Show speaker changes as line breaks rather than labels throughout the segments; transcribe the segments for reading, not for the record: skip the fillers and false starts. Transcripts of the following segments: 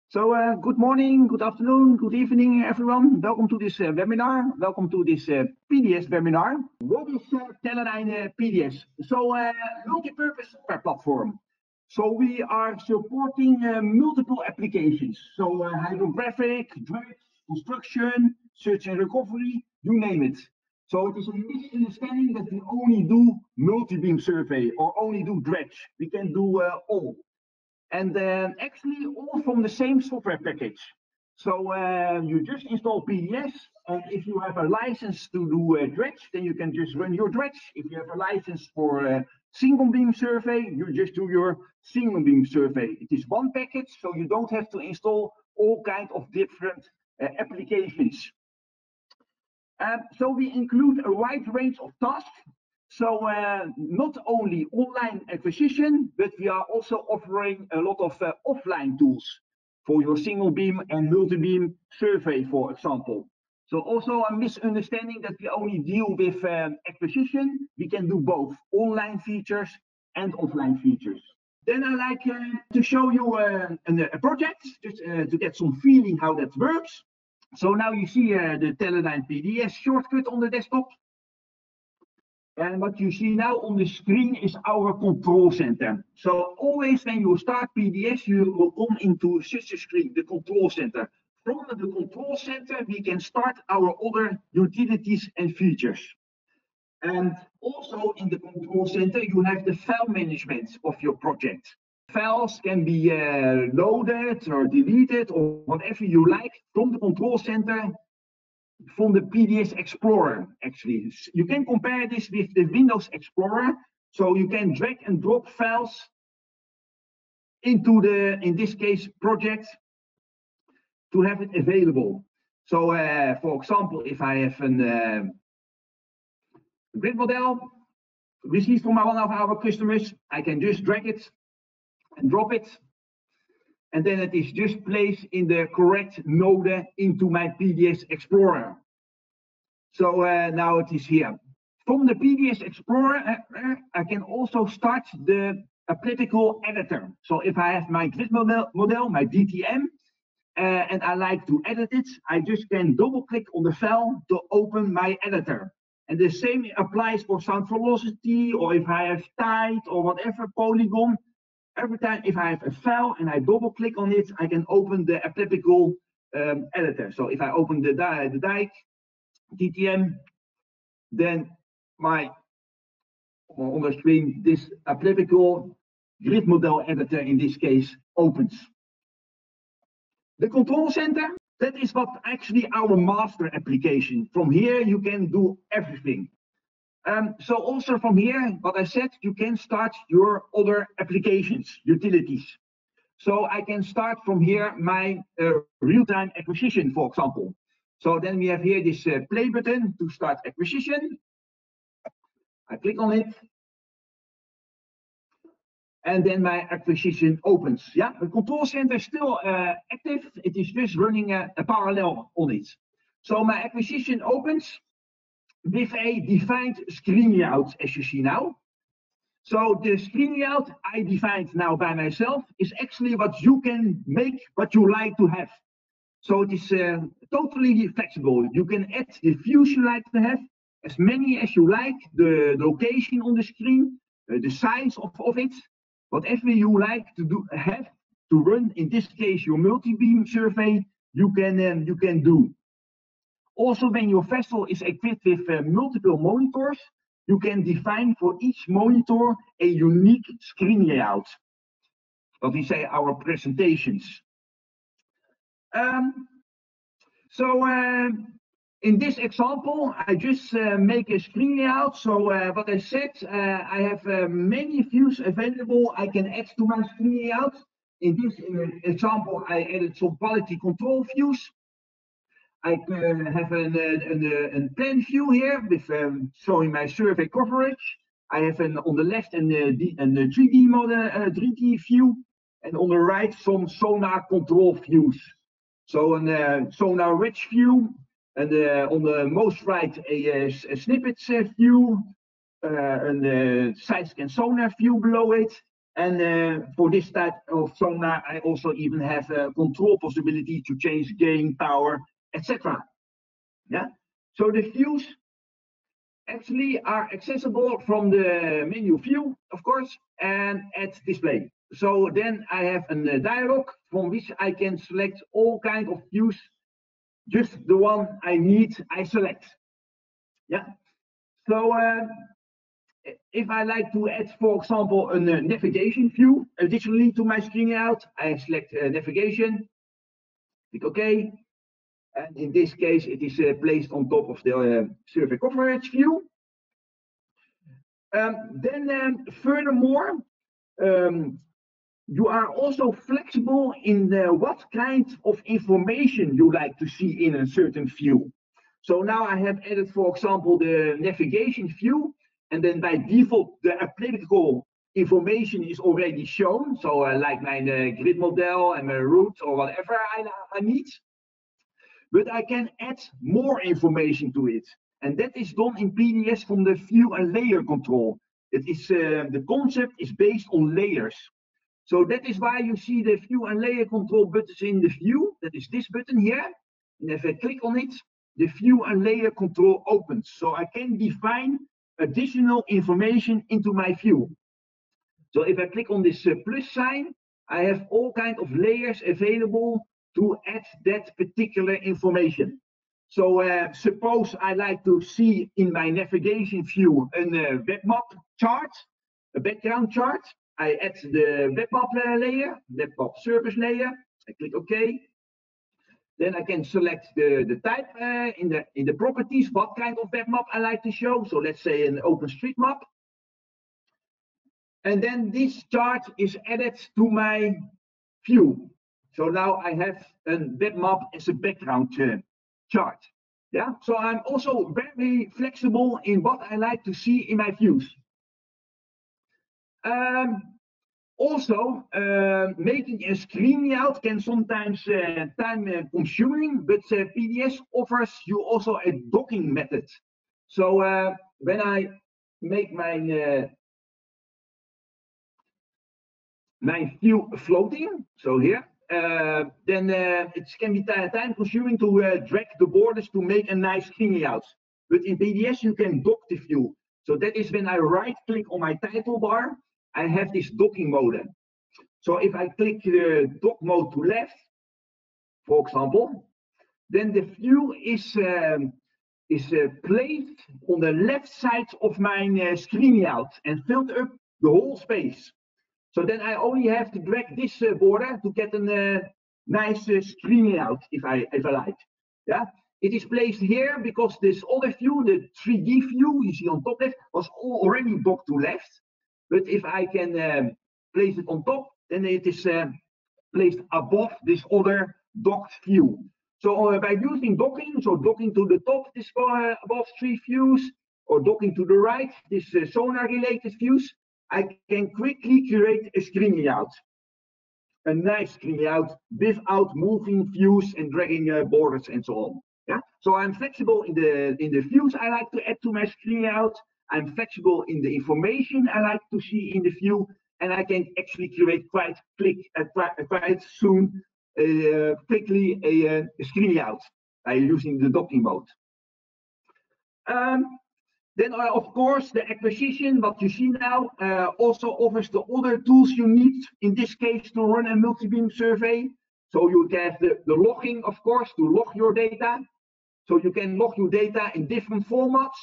Good morning, good afternoon, good evening, everyone. Welcome to this webinar. Welcome to this PDS webinar. What is Teledyne PDS? Multi-purpose software platform. So we are supporting multiple applications. Hydrographic, dredge, construction, search and recovery, you name it. So it is a misunderstanding that we only do multi-beam survey or only do dredge. We can do all. And actually all from the same software package. So you just install PDS, and if you have a license to do dredge, then you can just run your dredge. If you have a license for single beam survey, you just do your single beam survey. It is one package, so you don't have to install all kinds of different applications. So we include a wide range of tasks. So not only online acquisition, but we are also offering a lot of offline tools for your single beam and multi-beam survey, for example. So also a misunderstanding that we only deal with acquisition. We can do both online features and offline features. Then I like to show you a project, just to get some feeling how that works. So now you see the Teledyne PDS shortcut on the desktop. And what you see now on the screen is our control center. So always when you start PDS, you will come into such a screen, the control center. From the control center, we can start our other utilities and features. And also in the control center, you have the file management of your project. Files can be loaded or deleted or whatever you like from the control center. From the PDS Explorer, actually. You can compare this with the Windows Explorer. So you can drag and drop files into the, in this case, project to have it available. So for example, if I have a grid model received from one of our customers, I can just drag it and drop it. And then it is just placed in the correct node into my PDS Explorer. So now it is here. From the PDS Explorer, I can also start the applicable editor. So if I have my grid model, my DTM, and I like to edit it, I just can double click on the file to open my editor. And the same applies for sound velocity, or if I have tide or whatever polygon. Every time if I have a file and I double click on it, I can open the applicable editor. So if I open the dike DTM, then my on the screen this applicable grid model editor in this case opens. The control center, that is what actually our master application. From here you can do everything. So also from here, what I said, you can start your other applications, utilities. So I can start from here my real-time acquisition, for example. So then we have here this play button to start acquisition. I click on it. And then my acquisition opens. Yeah, the control center is still active. It is just running a parallel on it. So my acquisition opens with a defined screen layout, as you see now. So the screen layout I defined now by myself is actually what you can make, what you like to have. So it is totally flexible. You can add the views you like to have, as many as you like, the location on the screen, the size of it, whatever you like to have to run. In this case, your multi-beam survey, you can do. Also, when your vessel is equipped with multiple monitors, you can define for each monitor a unique screen layout. What we say, our presentations. In this example, I just make a screen layout. So what I said, I have many views available I can add to my screen layout. In this example, I added some quality control views. I have a plan view here with showing my survey coverage. I have on the left a 3D model, 3D view, and on the right some sonar control views. So a sonar rich view, and on the most right a snippets view, a side scan sonar view below it, And for this type of sonar, I also even have a control possibility to change gain, power, etc. Yeah. So the views actually are accessible from the menu view, of course, and at display. So then I have a dialog from which I can select all kinds of views. Just the one I need, I select. Yeah. So if I like to add, for example, a navigation view additionally to my screen layout, I select navigation, click OK. And in this case, it is placed on top of the survey coverage view. Furthermore, you are also flexible in what kind of information you like to see in a certain view. So now I have added, for example, the navigation view, and then by default, the applicable information is already shown. So like my grid model and my route or whatever I need. But I can add more information to it. And that is done in PDS from the view and layer control. It is the concept is based on layers. So that is why you see the view and layer control buttons in the view. That is this button here. And if I click on it, the view and layer control opens. So I can define additional information into my view. So if I click on this plus sign, I have all kinds of layers available to add that particular information. So suppose I like to see in my navigation view a web map chart, a background chart. I add the web map layer, web map service layer. I click OK. Then I can select the type in the properties, what kind of web map I like to show. So let's say an OpenStreetMap. And then this chart is added to my view. So now I have a web map as a background chart. Yeah, so I'm also very flexible in what I like to see in my views. Making a screen layout can sometimes time consuming, but PDS offers you also a docking method. So when I make my view floating, so here, then it can be time consuming to drag the borders to make a nice screen layout. But in PDS, you can dock the view. So that is when I right click on my title bar, I have this docking mode. So if I click the dock mode to left, for example, then the view is placed on the left side of my screen layout and filled up the whole space. So then I only have to drag this border to get a nice screen layout if I like. Yeah, it is placed here because this other view, the 3D view you see on top left, was already docked to left. But if I can place it on top, then it is placed above this other docked view. So by using docking, so docking to the top, this above 3 views, or docking to the right, this sonar related views, I can quickly create a screen layout. A nice screen layout without moving views and dragging borders and so on. Yeah. So I'm flexible in the views I like to add to my screen layout. I'm flexible in the information I like to see in the view, and I can actually create quite soon quickly a screen layout by using the docking mode. Then, of course, the acquisition, what you see now, also offers the other tools you need, in this case, to run a multi-beam survey. So you have the logging, of course, to log your data. So you can log your data in different formats.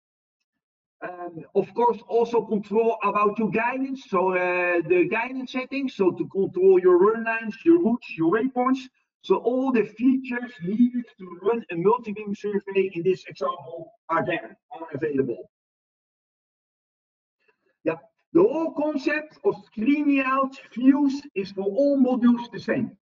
Of course, also control about your guidance. So the guidance settings, so to control your run lines, your routes, your waypoints. So all the features needed to run a multi-beam survey in this example are available. Yeah, the whole concept of screen layout views is for all modules the same.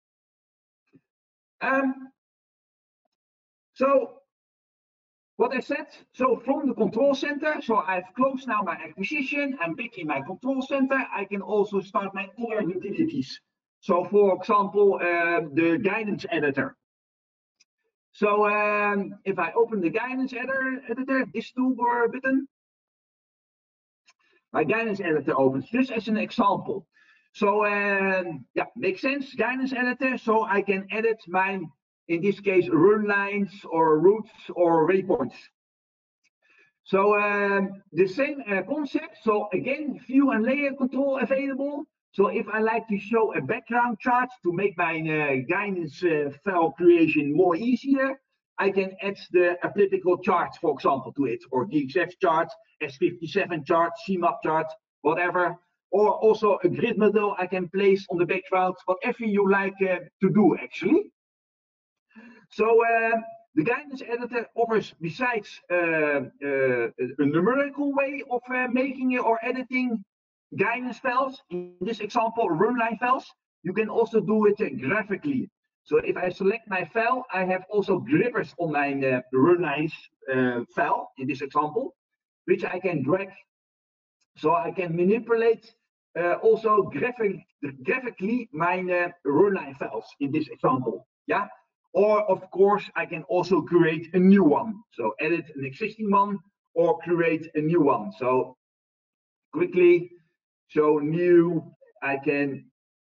So what I said, so from the control center, so I've closed now my acquisition, I'm back in my control center, I can also start my other utilities. So for example, the guidance editor. So if I open the guidance editor, this toolbar button, my guidance editor opens, just as an example. So yeah, makes sense, guidance editor, so I can edit my, in this case, run lines or routes or waypoints. So the same concept, so again, view and layer control available. So if I like to show a background chart to make my guidance file creation more easier, I can add the applicable chart, for example, to it, or DXF chart, S57 chart, CMAP chart, whatever, or also a grid model I can place on the background, whatever you like to do, actually. So the guidance editor offers, besides a numerical way of making or editing guidance files, in this example, run line files, you can also do it graphically. So if I select my file, I have also grippers on my run lines file, in this example, which I can drag. So I can manipulate also graphically my run line files, in this example. Yeah. Or of course, I can also create a new one. So edit an existing one or create a new one. So quickly, so new, I can,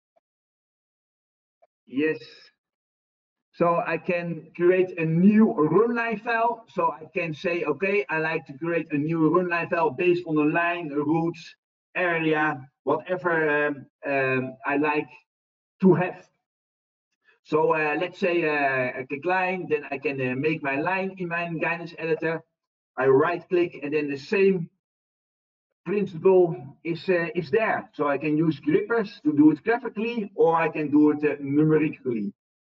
yes. So I can create a new run line file. So I can say, okay, I like to create a new run line file based on the line, routes, area, whatever I like to have. So let's say a click line, then I can make my line in my guidance editor. I right click and then the same principle is there. So I can use grippers to do it graphically, or I can do it numerically.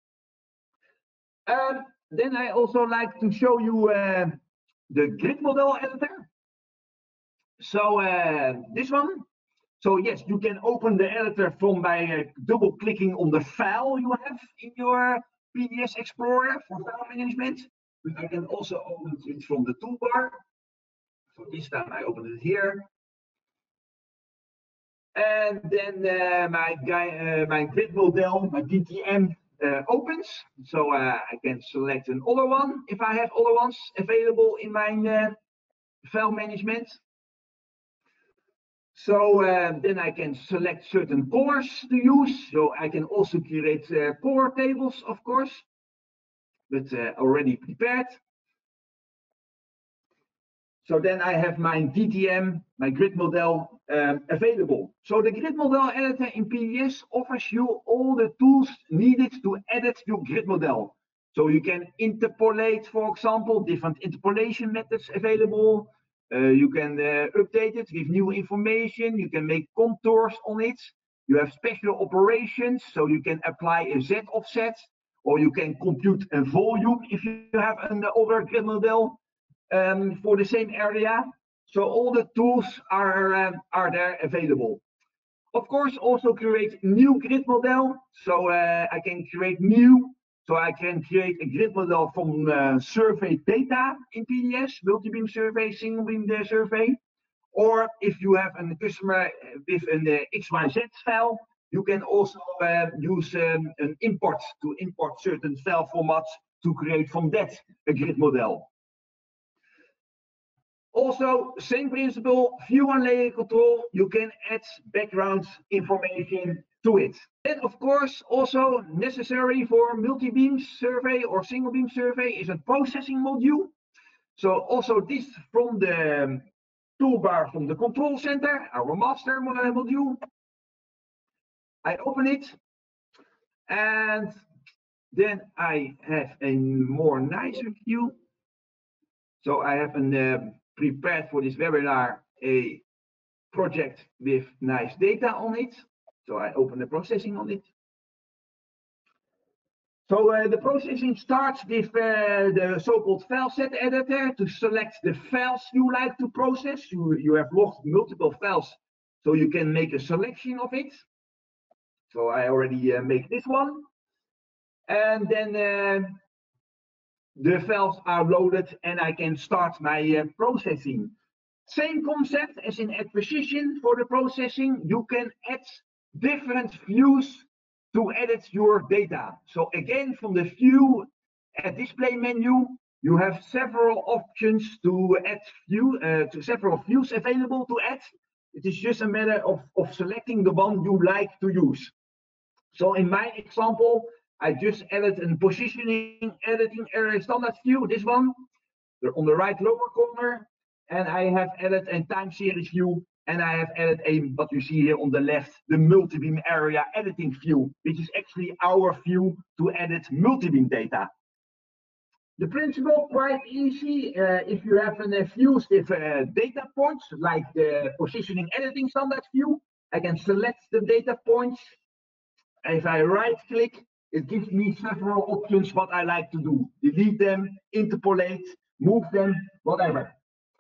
Then I also like to show you the grid model editor. So this one. So yes, you can open the editor from by double clicking on the file you have in your PDS Explorer for file management. But I can also open it from the toolbar. So this time I open it here. And then my grid model, my DTM opens. So I can select another one if I have other ones available in my file management. So then I can select certain colors to use. So I can also create color tables, of course, but already prepared. So then I have my DTM, my grid model available. So the grid model editor in PDS offers you all the tools needed to edit your grid model. So you can interpolate, for example, different interpolation methods available. You can update it with new information. You can make contours on it. You have special operations, so you can apply a Z offset, or you can compute a volume if you have an older grid model for the same area. So all the tools are there available. Of course, also create new grid model. So I can create new. So I can create a grid model from survey data in PDS, multi-beam survey, single beam survey. Or if you have a customer with an XYZ file, you can also use an import to import certain file formats to create from that a grid model. Also, same principle, view and layer control, you can add background information to it. Then, of course, also necessary for multi-beam survey or single beam survey is a processing module. So also this from the toolbar from the control center, our master module. I open it, and then I have a more nicer view. So I have an prepared for this webinar a project with nice data on it. So I open the processing on it. So the processing starts with the so-called file set editor to select the files you like to process. You have logged multiple files, so you can make a selection of it. So I already make this one. And then the files are loaded and I can start my processing. Same concept as in acquisition for the processing. You can add different views to edit your data. So again, from the view at display menu, you have several options to add several views available to add. It is just a matter of selecting the one you like to use. So in my example, I just added a positioning editing area standard view, this one, on the right lower corner, and I have added a time series view, and I have added what you see here on the left, the multi-beam area editing view, which is actually our view to edit multi-beam data. The principle quite easy. If you have a views with data points, like the positioning editing standard view, I can select the data points. If I right click, it gives me several options what I like to do. Delete them, interpolate, move them, whatever.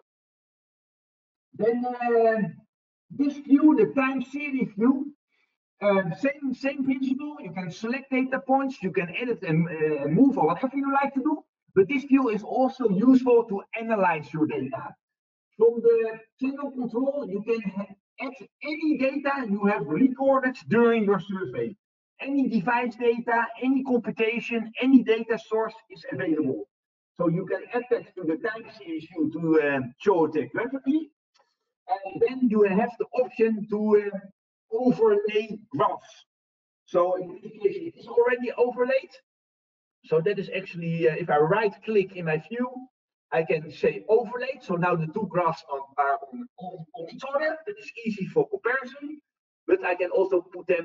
Then this view, the time series view, same principle. You can select data points, you can edit and move or whatever you like to do. But this view is also useful to analyze your data. From the channel control, you can add any data you have recorded during your survey. Any device data, any computation, any data source is available. So you can add that to the time series view to show it graphically. And then you have the option to overlay graphs. So in this case, it is already overlaid. So that is actually, if I right click in my view, I can say overlay. So now the two graphs are on each other. That is easy for comparison, but I can also put them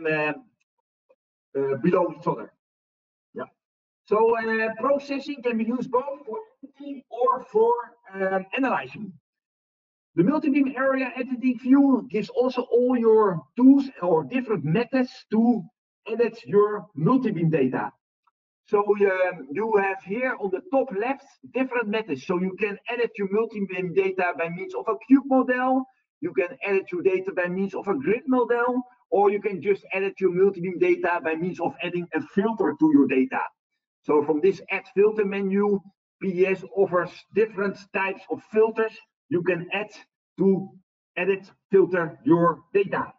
below each other. Yeah. So processing can be used both for editing or for analyzing. The multi-beam area editing view gives also all your tools or different methods to edit your multi-beam data. So you have here on the top left different methods. So you can edit your multi-beam data by means of a cube model. You can edit your data by means of a grid model, or you can just edit your multi-beam data by means of adding a filter to your data. So from this add filter menu, PDS offers different types of filters you can add to edit, filter your data.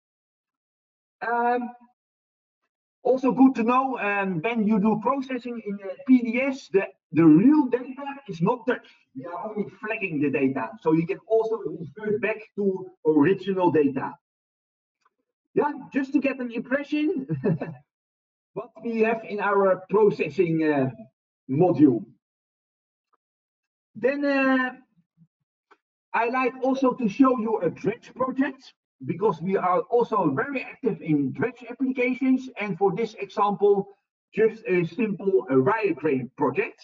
Also good to know, when you do processing in PDS, the real data is not touched. We are only flagging the data. So you can also revert back to original data. Yeah, just to get an impression what we have in our processing module. Then I like also to show you a dredge project, because we are also very active in dredge applications, and for this example, just a simple wireframe project.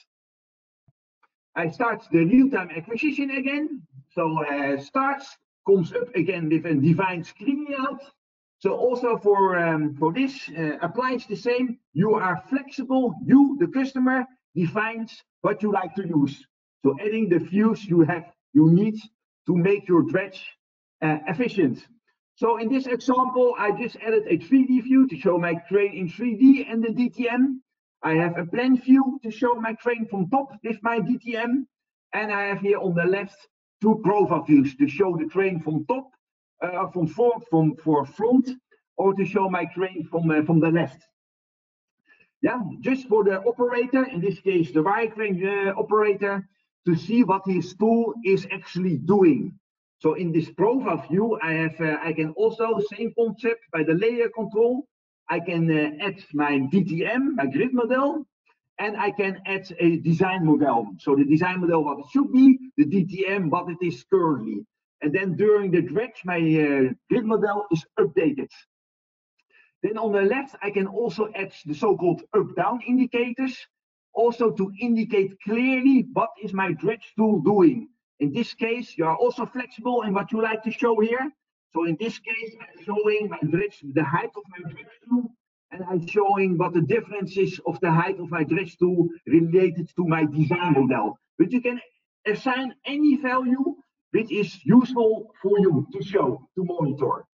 I start the real-time acquisition again. So starts, comes up again with a defined screen layout. So also for this applies the same. You are flexible. You, the customer, defines what you like to use. So adding the views you need to make your dredge efficient. So in this example, I just added a 3D view to show my crane in 3D and the DTM. I have a plan view to show my crane from top with my DTM. And I have here on the left two profile views to show the crane from top, from front, or to show my crane from the left. Yeah, just for the operator, in this case the wireframe operator, to see what his tool is actually doing. So in this profile view, I can also, same concept by the layer control, I can add my DTM, my grid model, and I can add a design model. So the design model, what it should be, the DTM, what it is currently. And then during the dredge, my grid model is updated. Then on the left, I can also add the so-called up-down indicators, also to indicate clearly what is my dredge tool doing. In this case, you are also flexible in what you like to show here. So in this case, I'm showing my dredge, the height of my dredge tool, and I'm showing what the difference is of the height of my dredge tool related to my design model. But you can assign any value which is useful for you to show, to monitor.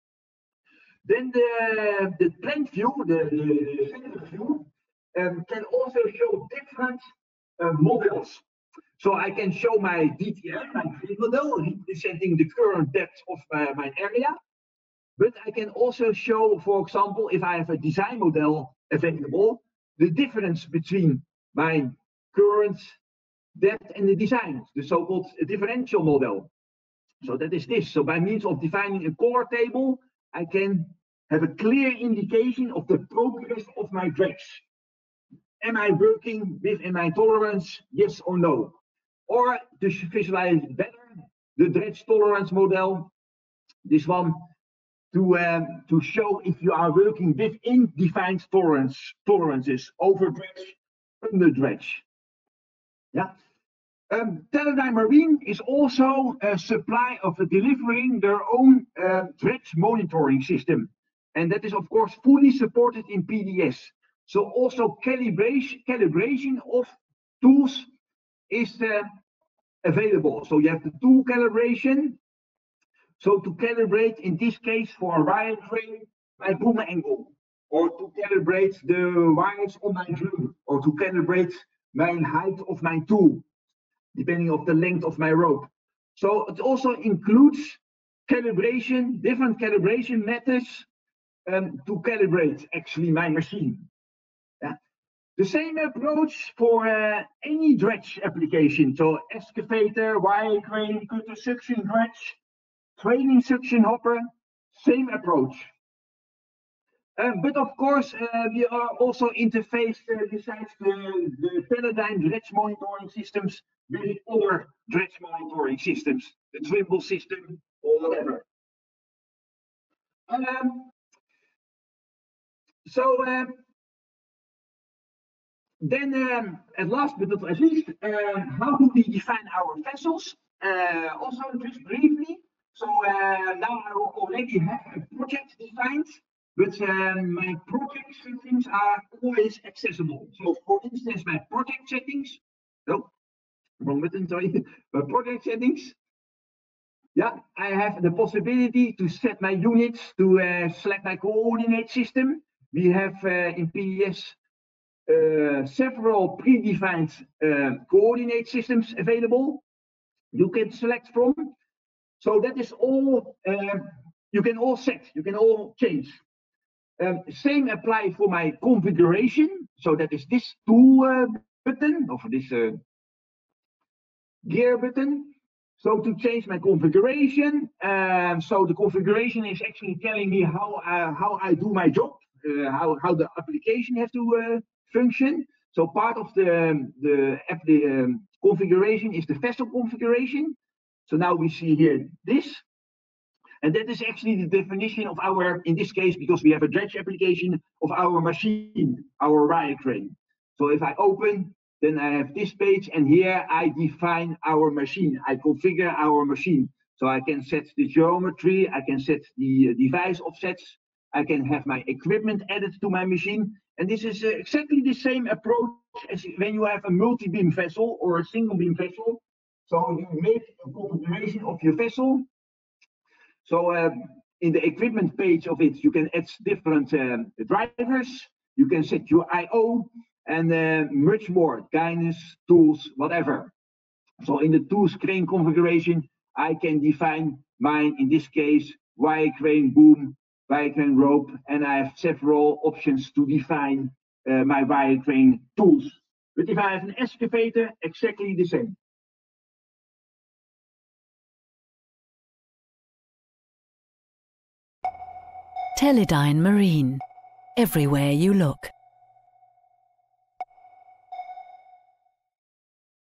Then the plan view, the center view, can also show different models. So I can show my DTM, my grid model, representing the current depth of my area. But I can also show, for example, if I have a design model available, the difference between my current depth and the design, the so-called differential model. So that is this. So by means of defining a color table, I can have a clear indication of the progress of my dredge. Am I working within my tolerance, yes or no? Or to visualize better, the dredge tolerance model, this one, to show if you are working within defined tolerances, over dredge, under dredge. Yeah. Teledyne Marine is also a supply of delivering their own dredge monitoring system. And that is, of course, fully supported in PDS. So also calibration of tools is available. So you have the tool calibration. So to calibrate, in this case, for a wire crane, my boom angle, or to calibrate the wires on my drum, or to calibrate my height of my tool, depending on the length of my rope. So it also includes calibration, different calibration methods to calibrate actually my machine. Yeah. The same approach for any dredge application. So excavator, wire crane, cutter, suction dredge, training suction hopper, same approach. But of course, we are also interfaced besides the Teledyne dredge monitoring systems with other dredge monitoring systems, the Trimble system or whatever. Then, at last but not at least, how do we define our vessels? Also, just briefly. So now I already have a project defined, but my project settings are always accessible. So, for instance, my project settings. Oh, wrong button, sorry. My project settings. Yeah, I have the possibility to set my units, to select my coordinate system. We have in PDS several predefined coordinate systems available you can select from. So that is all you can all set, you can all change. Same apply for my configuration. So that is this tool button, or this gear button. So to change my configuration, so the configuration is actually telling me how I do my job, how the application has to function. So part of the configuration is the vessel configuration. So now we see here this, and that is actually the definition of our, in this case, because we have a dredge application, of our machine, our wire crane. So if I open, then I have this page, and here I define our machine. I configure our machine. So I can set the geometry, I can set the device offsets, I can have my equipment added to my machine. And this is exactly the same approach as when you have a multi-beam vessel or a single beam vessel. So you make a configuration of your vessel. So in the equipment page of it, you can add different drivers, you can set your I/O, and much more, guidance, tools, whatever. So in the tools crane configuration, I can define mine, in this case, wire crane boom, wire crane rope, and I have several options to define my wire crane tools. But if I have an excavator, exactly the same.
Teledyne Marine. Everywhere you look.